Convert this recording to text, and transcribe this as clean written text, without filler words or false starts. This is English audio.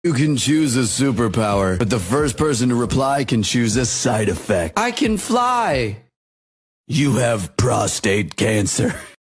You can choose a superpower, but the first person to reply can choose a side effect. I can fly. You have prostate cancer.